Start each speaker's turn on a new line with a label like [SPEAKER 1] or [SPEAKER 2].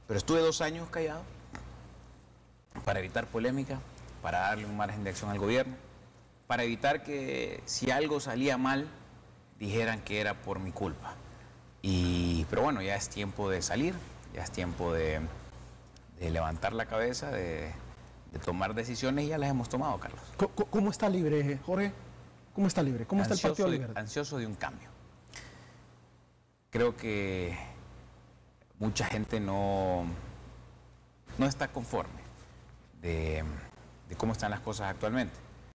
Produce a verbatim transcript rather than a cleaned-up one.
[SPEAKER 1] Pero estuve dos años callado para evitar polémica, para darle un margen de acción al gobierno, para evitar que si algo salía mal, dijeran que era por mi culpa. Y, pero bueno, ya es tiempo de salir, ya es tiempo de, de levantar la cabeza, de, de tomar decisiones, y ya las hemos tomado, Carlos.
[SPEAKER 2] ¿Cómo, cómo está libre, Jorge? ¿Cómo está libre? ¿Cómo
[SPEAKER 1] Ansioso
[SPEAKER 2] está el Partido
[SPEAKER 1] de,
[SPEAKER 2] Libertad?
[SPEAKER 1] Ansioso de un cambio. Creo que mucha gente no, no está conforme de, de cómo están las cosas actualmente.